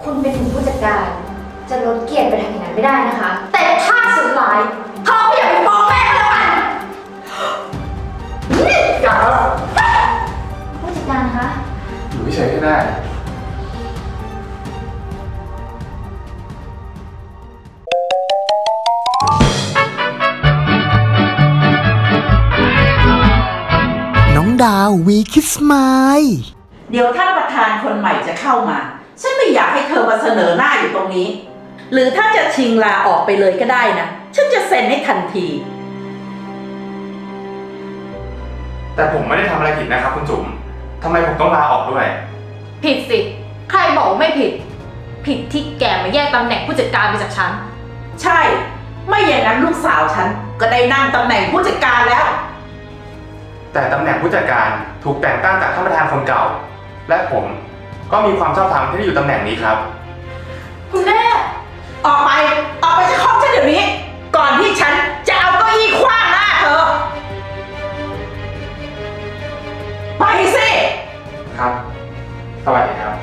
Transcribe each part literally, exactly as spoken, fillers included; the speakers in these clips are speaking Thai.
คุณเป็นถึงผู้จัดการจะลดเกียรติไปทางอย่างนั้นไม่ได้นะคะแต่ถ้าสุดท้ายเธอก็อย่าไปฟ้องแม่ก็แล้วกันอย่าผู้จัดการคะอยู่เฉยๆก็ได้น้องดาววีคิสไมล์เดี๋ยวท่านประธานคนใหม่จะเข้ามาฉันไม่อยากให้เธอมาเสนอหน้าอยู่ตรงนี้หรือถ้าจะชิงลาออกไปเลยก็ได้นะฉันจะเซ็นให้ทันทีแต่ผมไม่ได้ทำอะไรผิดนะครับคุณจุ๋มทำไมผมต้องลาออกด้วยผิดสิใครบอกไม่ผิดผิดที่แกมาแย่งตำแหน่งผู้จัดการไปจากฉันใช่ไม่อย่างนั้นลูกสาวฉันก็ได้นั่งตำแหน่งผู้จัดการแล้วแต่ตำแหน่งผู้จัดการถูกแต่งตั้งจากท่านประธานคนเก่าและผมก็มีความชอบธรรมที่ได้อยู่ตำแหน่งนี้ครับคุณแม่ออกไปออกไปจากห้องฉันเดี๋ยวนี้ก่อนที่ฉันจะเอาเก้าอี้ขว้างหน้าเธอไปสิครับสวัสดีครับ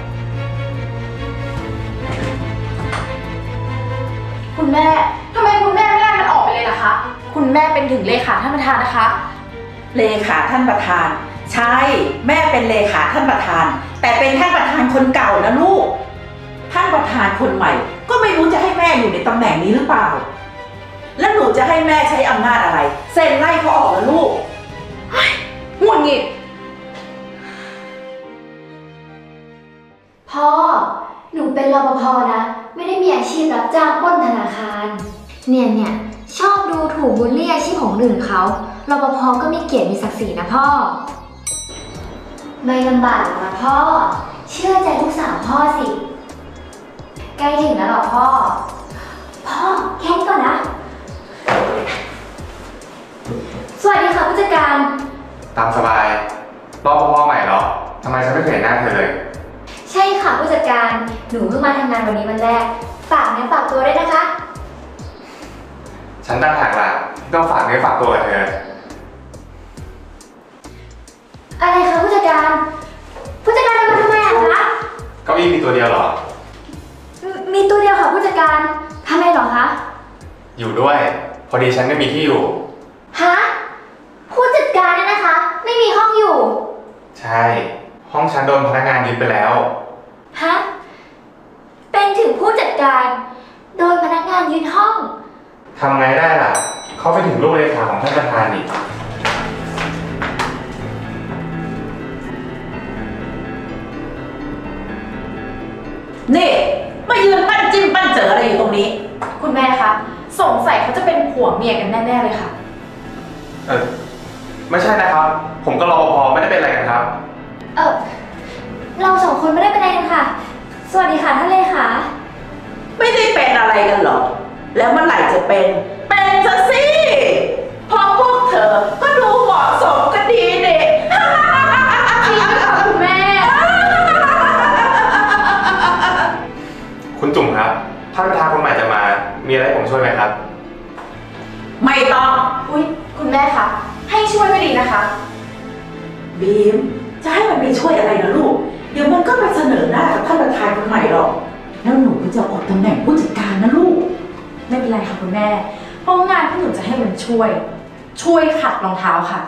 คุณแม่ทำไมคุณแม่ไม่ไล่มันออกไปเลยล่ะคะคุณแม่เป็นถึงเลขาท่านประธานนะคะเลขาท่านประธานใช่แม่เป็นเลขาท่านประธานแต่เป็นท่านประธานคนเก่านะลูกท่านประธานคนใหม่ก็ไม่รู้จะให้แม่อยู่ในตำแหน่งนี้หรือเปล่าแล้วหนูจะให้แม่ใช้อำนาจอะไรเซ็นไล่เขาออกนะลูกหงุดหงิดพ่อหนูเป็นรปภนะไม่ได้มีอาชีพรับจ้างปล้นธนาคารเนี่ยเนี่ยชอบดูถูกบูลลี่อาชีพของอื่นเขารปภก็มีเกียรติมีศักดิ์ศรีนะพ่อไม่ลำบากนะพ่อเชื่อใจลูกสาวพ่อสิใกล้ถึงแล้วหรอพ่อพ่อแค่นี้ก่อนนะสวัสดีค่ะผู้จัดการตามสบายรปภใหม่เหรอทำไมฉันไม่เคยเห็นหน้าเธอเลยใช่ค่ะผู้จัดการหนูเพิ่งมาทำงานวันนี้วันแรกฝากเนื้อฝากตัวด้วยนะคะฉันตั้งหากล่ะต้องฝากเนื้อฝากตัวกับเธออะไรคะผู้จัดการผู้จัดการจะมาทำไมอะคะเก้าอี้มีตัวเดียวเหรอมีตัวเดียวค่ะผู้จัดการทำไมเหรอคะอยู่ด้วยพอดีฉันไม่มีที่อยู่ฮะผู้จัดการเนี่ยนะคะไม่มีห้องอยู่ใช่ห้องฉันโดนพนักงานยึดไปแล้วฮะเป็นถึงผู้จัดการโดนพนักงานยึดห้องทำไงได้ล่ะเขาไปถึงลูกเลขาของท่านประธานอีกนี่มายืนปั้นจิ้มปั้นเจออะไรอยู่ตรงนี้คุณแม่คะสงสัยเขาจะเป็นผัวเมียกันแน่ๆเลยค่ะเออไม่ใช่นะครับผมก็รปภไม่ได้เป็นอะไรกันครับเออเราสองคนไม่ได้เป็นอะไรกันค่ะสวัสดีค่ะท่านเลขาไม่ได้เป็นอะไรกันหรอแล้วเมื่อไหร่จะเป็นเป็นซะสิพอพวกเธอก็ดูเหมาะสมกันดีเด็กจริงค่ะคุณแม่คุณจุ๋มครับท่านประธานคนใหม่จะมามีอะไรผมช่วยไหมครับไม่ต้องอุ๊ยคุณแม่คะให้ช่วยก็ดีนะคะบีมจะให้มันไปช่วยอะไรนะลูกเดี๋ยวมันก็ไปเสนอหน้ากับท่านประธานคนใหม่หรอกแล้วหนูก็จะอดตำแหน่งผู้จัดการนะลูกไม่เป็นไรค่ะคุณแม่เพราะงานที่หนูจะให้มันช่วยช่วยขัดรองเท้าค่ะ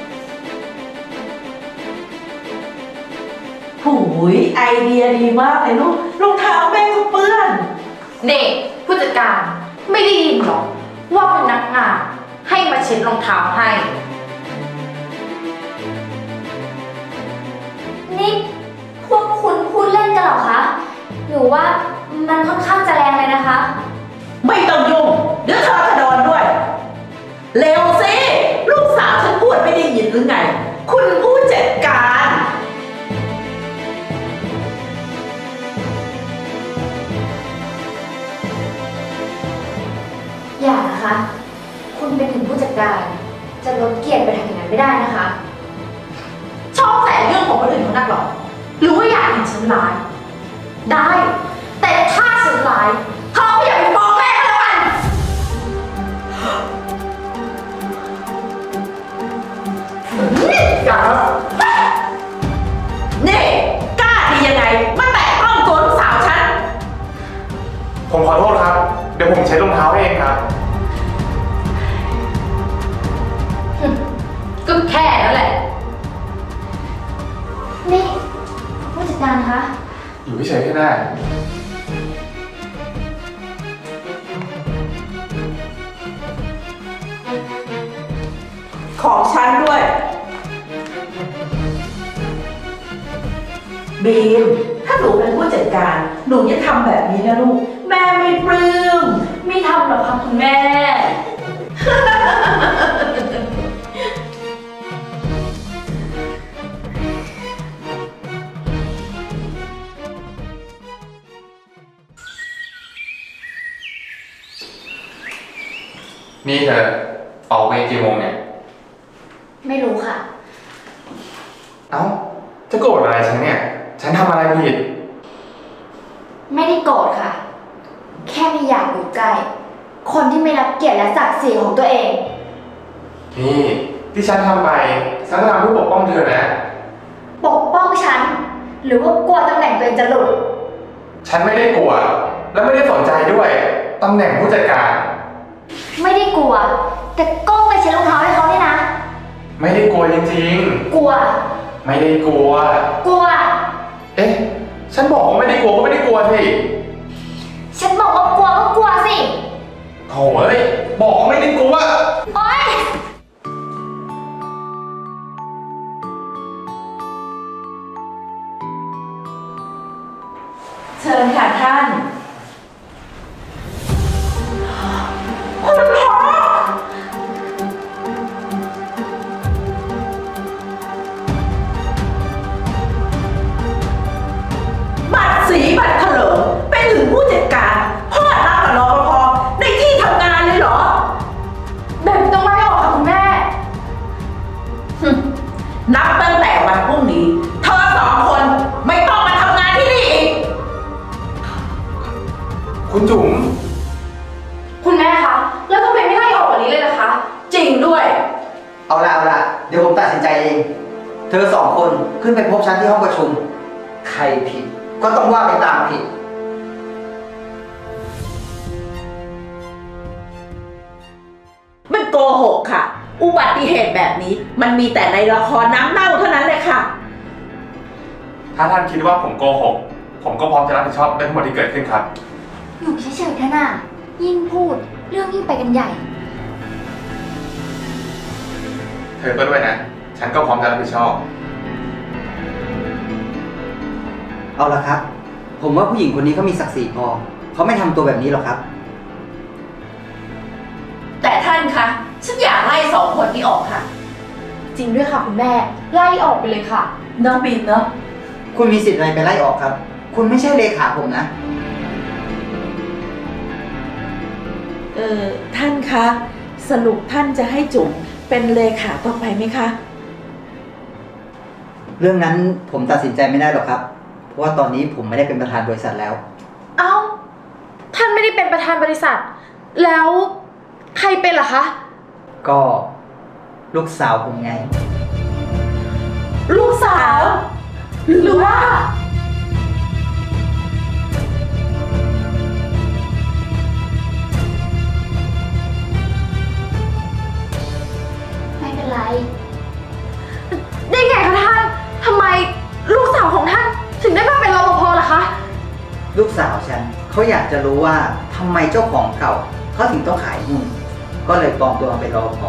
โอ้ยไอเดียดีมากเลยลูกรองเท้าแม่ก็เปื้อนเด็กผู้จัดการไม่ได้ยินหรอกว่าพนักงานให้มาเช็ดรองเท้าให้นี่พวกคุณพูดเล่นกันเหรอคะหนูว่ามันค่อนข้างจะแรงเลยนะคะไม่ต้องยุ่งเดี๋ยวเธอจะโดนด้วยเร็วสิลูกสาวฉันพูดไม่ได้ยินหรือไงคุณผู้จัดการอย่านะคะคุณเป็นถึงผู้จัดการจะลดเกียรติไปทางอย่างนั้นไม่ได้นะคะชอบแต่เรื่องของคนอื่นเขานักหรอหรือว่าอยากเห็นฉันร้ายได้แต่ถ้าฉันร้ายเธอก็อย่าไปฟ้องแม่ก็แล้วกันอย่านี่กล้าดียังไงมาแตะต้องตัวลูกสาวฉันผมขอโทษครับ เดี๋ยวผมเช็ดรองเท้าให้เองครับก็แค่นั้นแหละนี่ผู้จัดการคะอยู่เฉยๆแค่ได้ของฉันด้วยบีมถ้าหนูเป็นผู้จัดการหนูจะทำแบบนี้นะลูกแม่ไม่ปลื้มไม่ทำหรอกค่ะคุณแม่นี่เธอออกเวรกี่โมงเนี่ยไม่รู้ค่ะเอ้า จะโกรธอะไรฉันเนี่ย ฉันทำอะไรผิดไม่ได้โกรธค่ะ แค่ไม่อยากอยู่ใกล้ คนที่ไม่รับเกียรติและศักดิ์ศรีของตัวเองนี่ที่ฉันทำไป ฉันก็ทำเพื่อปกป้องเธอนะปกป้องฉัน หรือว่ากลัวตำแหน่งตัวเองจะหลุดฉันไม่ได้กลัว และไม่ได้สนใจด้วยตำแหน่งผู้จัดการไม่ได้กลัว แต่ก้มไปเช็ดรองเท้าให้เขาเนี่ยนะไม่ได้กลัวจริงกลัวๆ ไม่ได้กลัวกลัวเอ๊ะ ฉันบอกว่าไม่ได้กลัวก็ไม่ได้กลัวสิฉันบอกว่ากลัวก็กลัวสิโถ่เอ้ย บอกว่าไม่ได้กลัวโอ๊ยเชิญค่ะท่านคุณพ่อบัตรสีบัตรเถลิงเป็นถึงผู้จัดการพ่อรับกับรปภในที่ทำงานเลยเหรอแบบนี้ต้องไล่ออกค่ะคุณแม่นับตั้งแต่วันพรุ่งนี้เธอสองคนไม่ต้องมาทำงานที่นี่อีกคุณจุ๋มคุณแม่คะ แล้วทำไมไม่ไล่ออกวันนี้เลยล่ะคะจริงด้วยเอาละเอาละเดี๋ยวผมตัดสินใจเอง เธอสองคนขึ้นไปพบฉันที่ห้องประชุม ใครผิดก็ต้องว่าไปตามผิดมันโกหกค่ะ อุบัติเหตุแบบนี้มันมีแต่ในละครน้ำเน่าเท่านั้นเลยค่ะถ้าท่านคิดว่าผมโกหก ผมก็พร้อมจะรับผิดชอบเรื่องทั้งหมดที่เกิดขึ้นครับอยู่เฉยๆเถอะน่ะยิ่งพูดเรื่องยิ่งไปกันใหญ่เธอก็ด้วยนะ ฉันก็พร้อมจะรับผิดชอบเอาละครับ ผมว่าผู้หญิงคนนี้เขามีศักดิ์ศรีพอเขาไม่ทำตัวแบบนี้หรอกครับแต่ท่านคะฉันอยากไล่สองคนนี้ออกค่ะจริงด้วยค่ะคุณแม่ ไล่ออกไปเลยค่ะน้องบีมเนาะคุณมีสิทธิ์อะไรไปไล่ออกครับ คุณไม่ใช่เลขาผมนะเออท่านคะสรุปท่านจะให้จุ๋มเป็นเลขาต่อไปไหมคะเรื่องนั้นผมตัดสินใจไม่ได้หรอกครับ เพราะว่าตอนนี้ผมไม่ได้เป็นประธานบริษัทแล้วเอ้า ท่านไม่ได้เป็นประธานบริษัท แล้วใครเป็นล่ะคะก็ลูกสาวผมไงลูกสาว หรือว่าไม่เป็นไรได้ไงคะท่าน ทำไมลูกสาวของท่านถึงได้มาเป็นรปภล่ะคะลูกสาวฉันเขาอยากจะรู้ว่าทำไมเจ้าของเก่าเขาถึงต้องขายหุ้นก็เลยปลอมตัวมาเป็นรปภ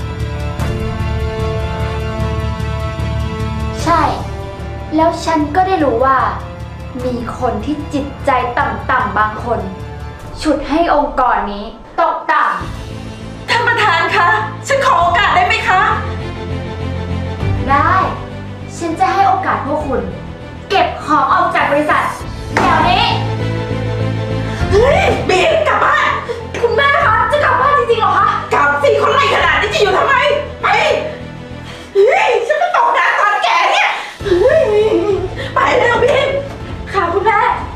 ใช่ แล้วฉันก็ได้รู้ว่า มีคนที่จิตใจต่ำๆบางคน ฉุดให้องค์กรนี้ตกต่ท่านประธานคะฉันขอโอกาสได้ไหมคะำได้ ฉันจะให้โอกาสพวกคุณ เก็บของออกจากบริษัทเดี๋ยวนี้เฮ้ยบีมกลับบ้านคุณแม่คะ จะกลับบ้านจริงๆเหรอคะกลับสิคนไล่ขนาดนี้จะอยู่ทำไม ไป เฮ้ยฉันไม่ตกงานตอนแก่เนี่ยเฮ้ยไปเร็วบีมค่ะคุณแม่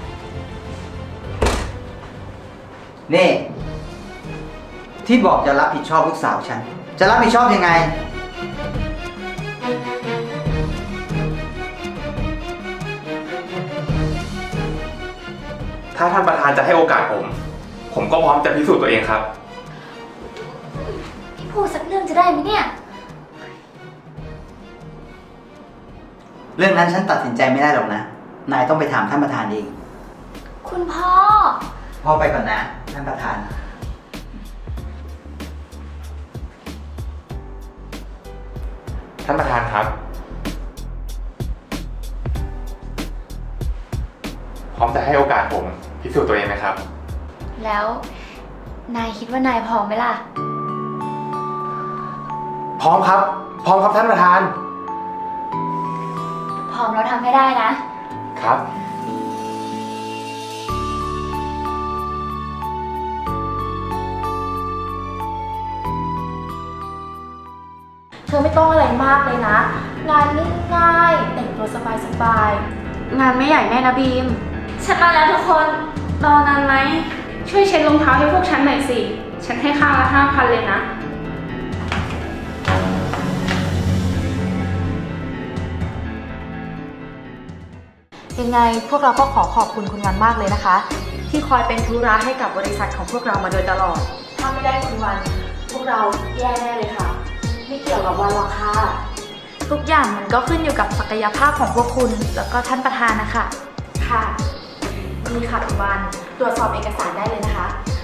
นี่ ที่บอกจะรับผิดชอบลูกสาวฉัน จะรับผิดชอบยังไงถ้าท่านประธานจะให้โอกาสผม ผมก็พร้อมจะพิสูจน์ตัวเองครับพี่พูดสักเรื่องจะได้ไหมเนี่ยเรื่องนั้นฉันตัดสินใจไม่ได้หรอกนะ นายต้องไปถามท่านประธานเองคุณพ่อพ่อไปก่อนนะท่านประธานท่านประธานครับ พร้อมจะให้โอกาสผมพิสูจน์ตัวเองไหมครับแล้วนายคิดว่านายพร้อมไหมล่ะพร้อมครับ พร้อมครับท่านประธานพร้อมเราทำให้ได้นะครับเธอไม่ต้องอะไรมากเลยนะ งานง่ายๆแต่งตัวสบายๆงานไม่ใหญ่แน่นะบีมฉันมาแล้วทุกคนรอนานไหมช่วยเช็ดรองเท้าให้พวกฉันหน่อยสิ ฉันให้ข้างละห้าพันเลยนะยังไงพวกเราก็ขอขอบคุณคุณวันมากเลยนะคะ ที่คอยเป็นธุระให้กับบริษัทของพวกเรามาโดยตลอด ถ้าไม่ได้คุณวัน พวกเราแย่แน่เลยค่ะ ไม่เกี่ยวกับวันหรอกค่ะ ทุกอย่างมันก็ขึ้นอยู่กับศักยภาพของพวกคุณแล้วก็ท่านประธานนะคะค่ะนี่ค่ะคุณวันตรวจสอบเอกสารได้เลยนะคะ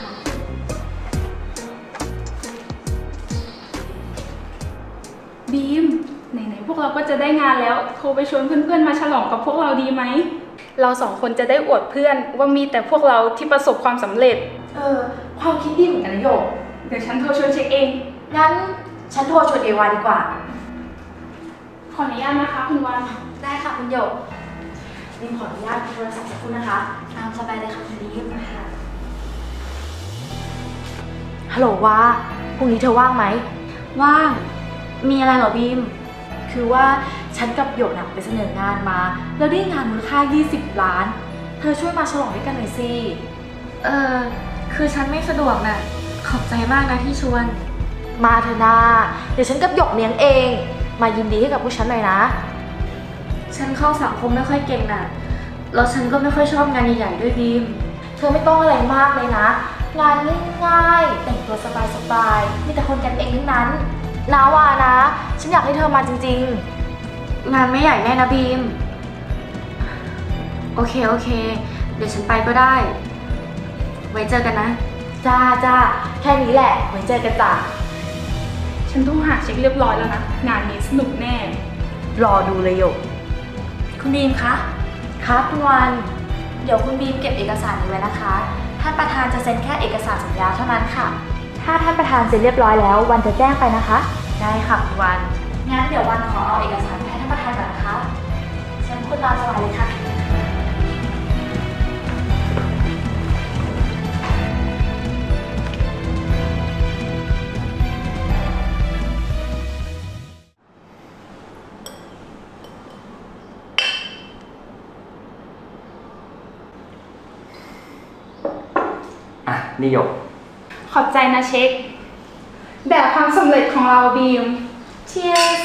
บีม ไหนๆพวกเราก็จะได้งานแล้ว โทรไปชวนเพื่อนๆมาฉลองกับพวกเราดีไหม เราสองคนจะได้อวดเพื่อนว่ามีแต่พวกเราที่ประสบความสำเร็จเออความคิดดีเหมือนกันนะโยกเดี๋ยวฉันโทรชวนเช็คเองงั้นฉันโทรชวนเอวาดีกว่าขออนุญาตนะคะคุณวันได้ค่ะคุณโยกนี่ขออนุญาตโทรศัพท์สักครู่นะคะตามสบายเลยค่ะคุณลีฟค่ะฮัลโหลว่าพรุ่งนี้เธอว่างไหมว่าง มีอะไรเหรอบีม คือว่าฉันกับโยกน่ะไปเสนองานมา แล้วได้งานมูลค่ายี่สิบล้าน เธอช่วยมาฉลองด้วยกันหน่อยสิเออคือฉันไม่สะดวกน่ะขอบใจมากนะที่ชวน มาเถอะนาเดี๋ยวฉันกับหยกเลี้ยงเอง มายินดีให้กับพวกฉันหน่อยนะ ฉันเข้าสังคมไม่ค่อยเก่งน่ะแล้วฉันก็ไม่ค่อยชอบงานใหญ่ๆด้วยบีม เธอไม่ต้องอะไรมากเลยนะ งานง่ายๆแต่งตัวสบายๆมีแต่คนกันเองทั้งนั้นนะว่านะ ฉันอยากให้เธอมาจริงๆ งานไม่ใหญ่แน่นะบีม โอเคโอเค เดี๋ยวฉันไปก็ได้ ไว้เจอกันนะ จ้าจ้าแค่นี้แหละ ไว้เจอกันจ้ะฉันต้องหาเช็คเรียบร้อยแล้วนะ งานนี้สนุกแน่รอดูเลยโยกคุณบีมคะคะคุณวัน เดี๋ยวคุณบีมเก็บเอกสารนี้ไว้นะคะ ท่านประธานจะเซ็นแค่เอกสารสัญญาเท่านั้นค่ะ ถ้าท่านประธานเซ็นเรียบร้อยแล้ววันจะแจ้งไปนะคะ ได้ค่ะคุณวัน งั้นเดี๋ยววันขอเอาเอกสารไปให้ท่านประธานก่อนนะคะเชิญคุณตามสบายเลยค่ะอ่ะนี่หยกขอบใจนะเช็ค แบบความสำเร็จของเราบีม Cheers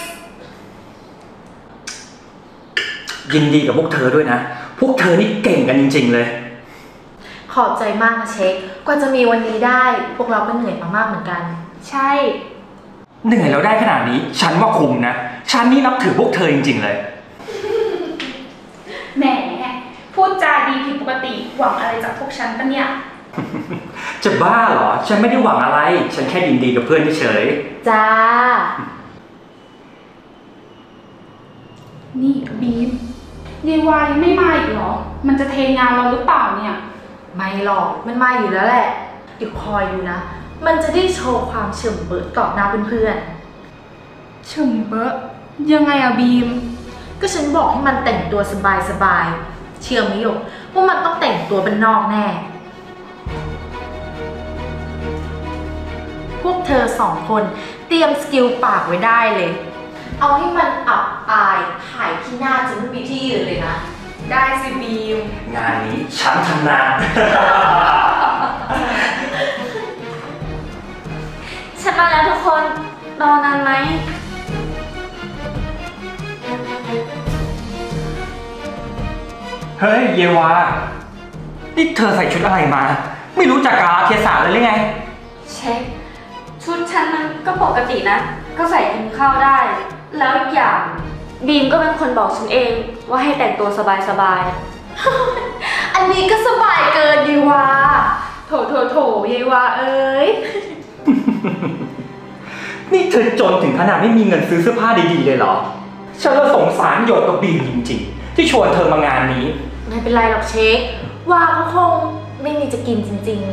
ยินดีกับพวกเธอด้วยนะ พวกเธอนี่เก่งกันจริงๆเลยขอบใจมากนะเช็ค กว่าจะมีวันนี้ได้ พวกเราก็เหนื่อยมามากเหมือนกันใช่เหนื่อยแล้วได้ขนาดนี้ ฉันว่าคุ้มนะ ฉันนี่นับถือพวกเธอจริงๆเลยแหม พูดจาดีผิดปกติ หวังอะไรจากพวกฉันปะเนี่ยจะบ้าเหรอ ฉันไม่ได้หวังอะไร ฉันแค่ยินดีกับเพื่อนเฉยจ้านี่บีมเยวายังไม่มาอีกเหรอ มันจะเทงานเราหรือเปล่าเนี่ยไม่หรอก มันมาอยู่แล้วแหละเดี๋ยวคอยดูนะ มันจะได้โชว์ความเฉมเบิดต่อหน้าเพื่อนเฉิมเบอะยังไงอะบีมๆ ก็ฉันบอกให้มันแต่งตัวสบายๆ เชื่อไหมหยกว่ามันต้องแต่งตัวเป็นนอกแน่ พวกเธอสองคนเตรียมสกิลปากไว้ได้เลย เอาให้มันอับอายถ่ายที่หน้าจนไม่มีที่ยืนเลยนะได้สิบีมๆ งานนี้ฉันทำนานฉันมาแล้วทุกคน รอนานไหมเฮ้ยเยวานี่เธอใส่ชุดอะไรมา ไม่รู้จักกาลเทศะเลยหรือไงเช็คชุดฉันมันก็ปกตินะ ก็ใส่กินข้าวได้ แล้วอีกอย่างบีมก็เป็นคนบอกฉันเองว่าให้แต่งตัวสบายๆ อันนี้ก็สบายเกินยีวาโถโถโถยีวาเอ้ยนี่เธอจนถึงขนาดไม่มีเงินซื้อเสื้อผ้าดีๆเลยเหรอฉันละสงสารหยดกับบีมจริงๆที่ชวนเธอมางานนี้ไม่เป็นไรหรอกเช็คว่าเขาคงไม่มีจะกินจริง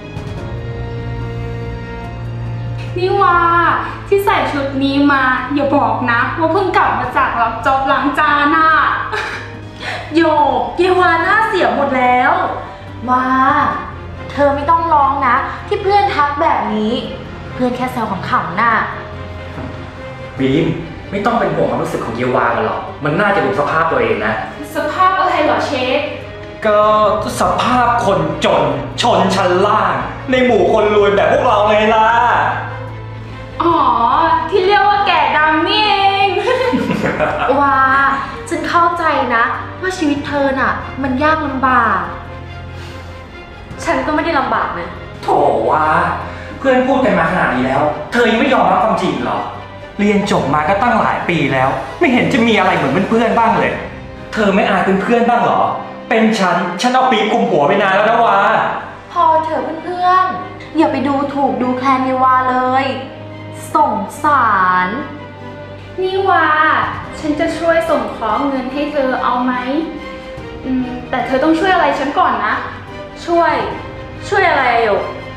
ๆนี่ว่าที่ใส่ชุดนี้มาอย่าบอกนะว่าเพิ่งกลับมาจากรับจ็อบล้างจานน่ะโยกเยวาหน้าเสียหมดแล้วว่าเธอไม่ต้องร้องนะที่เพื่อนทักแบบนี้เพื่อนแค่แซวขำๆน่ะบีมไม่ต้องเป็นห่วงความรู้สึกของเยวากันหรอกมันน่าจะดูสภาพตัวเองนะสภาพอะไรเหรอเชฟก็สภาพคนจนชนชั้นล่างในหมู่คนรวยแบบพวกเราไงล่ะอ๋อที่เรียกว่าแก่ดำนี่เองว้าฉันเข้าใจนะว่าชีวิตเธอน่ะมันยากลำบากฉันก็ไม่ได้ลำบากนะโถว่าเพื่อนพูดกันมาขนาดนี้แล้วเธอยังไม่ยอมรับความจริงหรอเรียนจบมาก็ตั้งหลายปีแล้วไม่เห็นจะมีอะไรเหมือนเพื่อนๆบ้างเลยเธอไม่อายเพื่อนๆบ้างหรอเป็นฉันฉันเอาปีกกุมหัวไปนานแล้วนะวาพอเถอะเพื่อนๆอย่าไปดูถูกดูแคลนนิวาเลยสงสารนี่ว่าฉันจะช่วยส่งขอเงินให้เธอเอาไหมอืมแต่เธอต้องช่วยอะไรฉันก่อนนะช่วยช่วยอะไรอยู่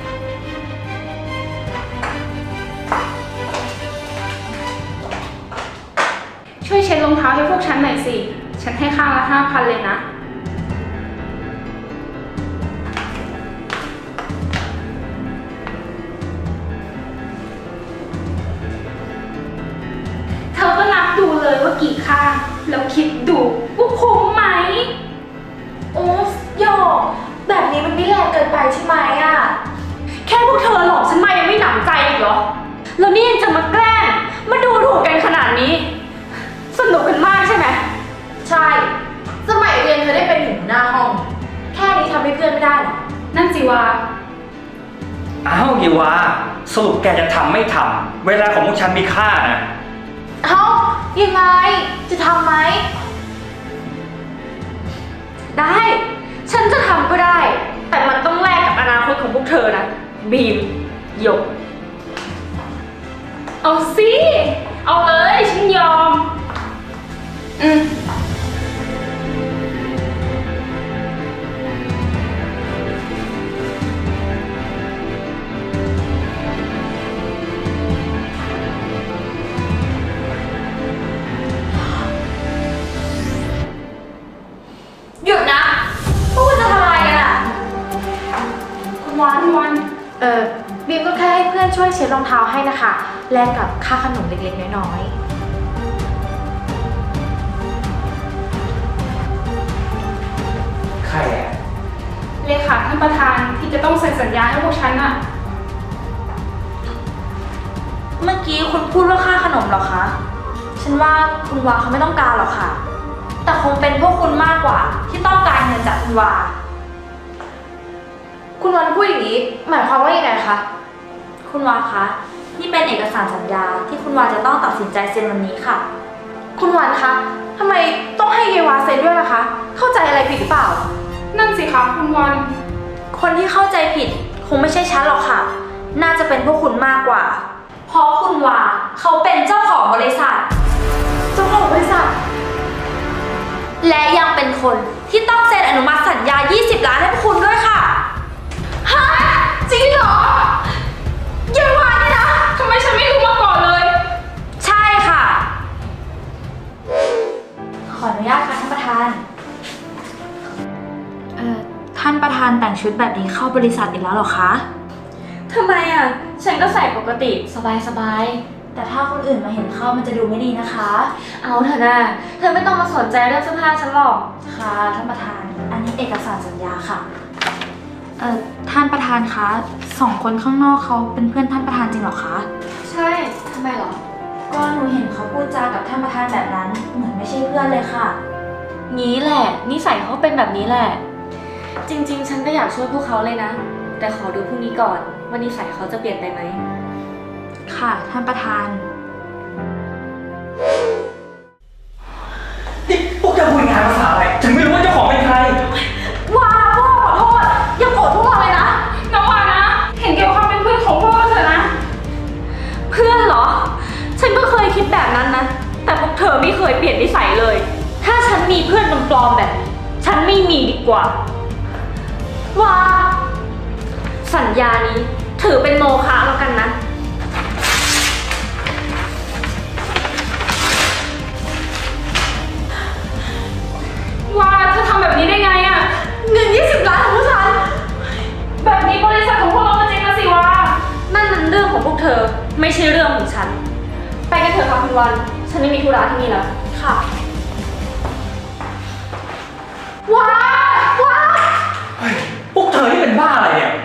ช่วยเช็ดรองเท้าให้พวกฉันหน่อยสิฉันให้ข้างละห้าพันเลยนะเธอก็นับดูเลยว่ากี่ข้างแล้วคิดดูว่าคุ้มไหมโอ้ยอแบบนี้มันไม่แรงเกินไปใช่ไหมอ่ะแค่พวกเธอหลอกฉันมายังไม่หนำใจอีกเหรอแล้วนี่ยังจะมาแกล้งมาดูถูกกันขนาดนี้สนุกกันมากใช่ไหมใช่สมัยเรียนเธอได้เป็นถึงหัวหน้าห้องแค่นี้ทำให้เพื่อนไม่ได้หรอนั่นสิวาอ้าวเยวาสรุปแกจะทำไม่ทำเวลาของพวกฉันมีค่านะเอ้ายังไงจะทำไหมได้ฉันจะทำก็ได้แต่มันต้องแลกกับอนาคตของพวกเธอนะบีมหยกเอาสิเอาเลยฉันยอมอืมหยุดนะพวกคุณจะทำอะไรกันอ่ะคุณวันวันเออบีมก็แค่ให้เพื่อนช่วยเช็ดรองเท้าให้นะคะแลกกับค่าขนมเล็กๆน้อยๆใครอ่ะเลขาท่านประธานที่จะต้องเซ็นสัญญาให้พวกฉันอ่ะเมื่อกี้คุณพูดว่าค่าขนมเหรอคะฉันว่าคุณวาเขาไม่ต้องการหรอกค่ะแต่คงเป็นพวกคุณมากกว่าที่ต้องการเงินจากคุณวาคุณวันพูดอย่างนี้หมายความว่าอย่างไรคะคุณวาคะนี่เป็นเอกสารสัญญาที่คุณวาจะต้องตัดสินใจเซ็นวันนี้ค่ะคุณวันคะทำไมต้องให้เยวาเซ็นด้วยล่ะคะเข้าใจอะไรผิดหรือเปล่านั่นสิคะคุณวันคนที่เข้าใจผิดคงไม่ใช่ฉันหรอกค่ะน่าจะเป็นพวกคุณมากกว่าเพราะคุณวาเขาเป็นเจ้าของบริษัทเจ้าของบริษัทและยังเป็นคนที่ต้องเซ็นอนุมัติสัญญายี่สิบล้านให้พวกคุณด้วยค่ะฮะจริงเหรอเยวาเนี่ยนะทำไมฉันไม่รู้มาก่อนเลยใช่ค่ะขออนุญาตค่ะท่านประธานเอ่อท่านประธานแต่งชุดแบบนี้เข้าบริษัทอีกแล้วเหรอคะทำไมอ่ะฉันก็ใส่ปกติสบายๆแต่ถ้าคนอื่นมาเห็นเข้ามันจะดูไม่ดีนะคะเอาเถอะนะเธอไม่ต้องมาสนใจเรื่องเสื้อผ้าฉันหรอกค่ะท่านประธานอันนี้เอกสารสัญญาค่ะเอ่อท่านประธานคะสองคนข้างนอกเขาเป็นเพื่อนท่านประธานจริงเหรอคะใช่ทำไมหรอก็หนูเห็นเขาพูดจากับท่านประธานแบบนั้นเหมือนไม่ใช่เพื่อนเลยค่ะงี้แหละนิสัยเขาเป็นแบบนี้แหละจริงๆ ฉันก็อยากช่วยพวกเขาเลยนะ แต่ขอดูพรุ่งนี้ก่อนว่านิสัยเขาจะเปลี่ยนไปไหมค่ะท่านประธานนี่พวกเธอคุยงานภาษาอะไรถึงไม่รู้ว่าเจ้าของเป็นใครว้าพวกเราขอโทษอย่าโกรธพวกเราเลยนะน้องวานะ เห็นแก่ความเป็นเพื่อนของพวกเราเถอะนะเพื่อนเหรอ ฉันก็เคยคิดแบบนั้นนะ แต่พวกเธอไม่เคยเปลี่ยนนิสัยเลย ถ้าฉันมีเพื่อนปลอมๆแบบนี้ฉันไม่มีดีกว่าว้าสัญญานี้ถือเป็นโมฆะแล้วกันนะว่าเธอทำแบบนี้ได้ไงอะเงินยี่สิบล้านของพวกฉัน แบบนี้บริษัทของพวกเราจะเจ๊งกันสิวะนั่นมันเรื่องของพวกเธอไม่ใช่เรื่องของฉัน ไปกันเถอะค่ะคุณวัน ฉันไม่มีธุระที่นี่แล้วค่ะว้าว้าพวกเธอนี่เป็นบ้าอะไรเนี่ย